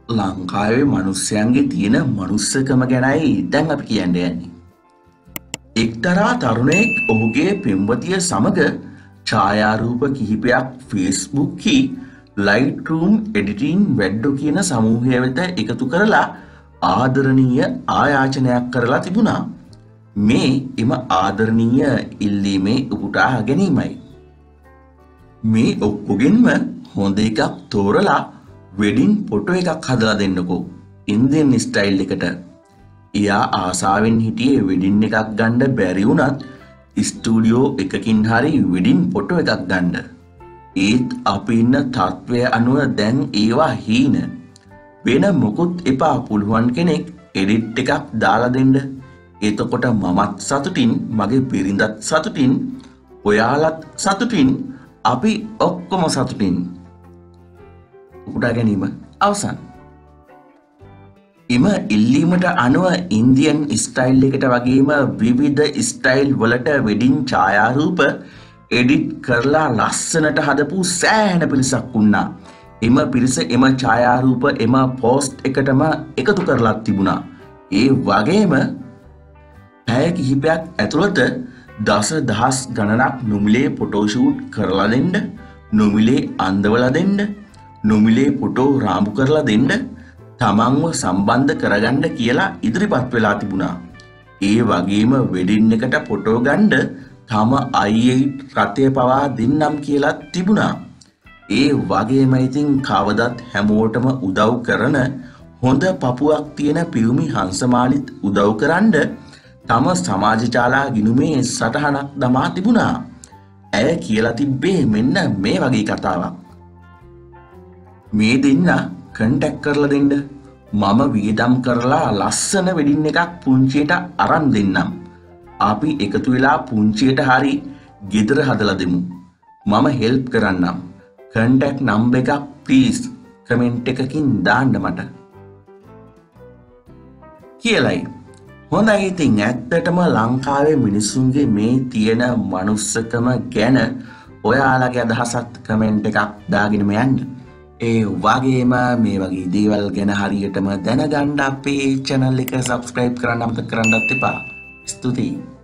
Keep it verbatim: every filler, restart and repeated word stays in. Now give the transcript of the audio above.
ලංකාවේ මිනිස්යන්ගේ තියෙන මනුස්සකම ගැනයි දැන් අපි කියන්න යන්නේ. එක්තරා තරුණයෙක් ඔහුගේ පෙම්වතිය සමග ඡායාරූප කිහිපයක් Facebook කි Lightroom editing වැඩෝ කියන සමූහය වෙත එකතු කරලා ආදරණීය ආයාචනයක් කරලා තිබුණා. මේ එම ආදරණීය ඉල්ලීමේ උපුටා ගැනීමයි. මේ ඔක්කොගෙන්ම හොඳ එකක් තෝරලා වෙඩින් ෆොටෝ එකක් හදලා දෙන්නකෝ ඉන්දියන් ස්ටයිල් එකට. එයා ආසාවෙන් හිටියේ වෙඩින් එකක් ගන්න බැරි වුණත් ස්ටුඩියෝ එකකින් හරි වෙඩින් ෆොටෝ එකක් ගන්න. ඒත් අපි ඉන්න තත්ත්වය අනුව දැන් ඒවා හීන. වෙන මොකුත් එපා පුළුවන් කෙනෙක් එඩිට් එකක් දාලා දෙන්න. එතකොට මමත් සතුටින් මගේ බිරිඳත් සතුටින් ඔයාලත් සතුටින් අපි ඔක්කොම සතුටින්. උපුටා ගැනීම අවසන්. එම ඉල්ලීමට අනුව ඉන්දියන් ස්ටයිල් එකට වගේම විවිධ ස්ටයිල් වලට වෙඩින් ඡායාරූප එඩිට් කරලා ලස්සනට හදපු සෑහෙන පිරිසක් වුණා. එම පිරිස එම ඡායාරූප එම පෝස්ට් එකටම එකතු කරලා තිබුණා. ඒ වගේම පැය කිහිපයක් ඇතුළත දස දහස් ගණනක් නොමිලේ ෆොටෝ ෂූට් කරලා දෙන්න, නොමිලේ අන්දවලා දෙන්න, නොමිලේ ෆොටෝ රාමු කරලා දෙන්න, තමන්ව සම්බන්ධ කරගන්න කියලා ඉදිරිපත් වෙලා තිබුණා. ඒ වගේම වෙඩින් එකට ෆොටෝ ගන්න තම ආයි එයිට් රථය පවා දෙන්නම් කියලා තිබුණා. ඒ වගේම ඉතින් කවදත් හැමෝටම උදව් කරන හොඳ පපුවක් තියෙන පියුමි හංසමාලිත් උදව් කරන්න තම සමාජ ජාලා ගිණුමේ සටහනක් දමා තිබුණා. ඇය කියලා තිබ්බේ මෙන්න මේ වගේ කතාවක්. මේ දෙන්න කන්ටැක්ට් කරලා දෙන්න. මම වියදම් කරලා ලස්සන වෙඩින් එකක් පුංචියට අරන් දෙන්නම්. අපි එකතු වෙලා පුංචියට හරි ගෙදර හදලා දෙමු. මම හෙල්ප් කරන්නම්. කන්ටැක්ට් නම්බර් එක ප්ලීස් කමෙන්ට් එකකින් දාන්න මට. කියලයි. හොඳයි ඉතින් ඇත්තටම ලංකාවේ මිනිස්සුන්ගේ මේ තියෙන මනුස්සකම ගැන ඔයාලගේ අදහසත් කමෙන්ට් එකක් දාගෙනම යන්න. ඒ වගේම මේ වගේ දේවල් ගැන හරියටම දැනගන්න අපේ channel එක subscribe කරන්න අමතක කරන්නත් එපා. ස්තුතියි.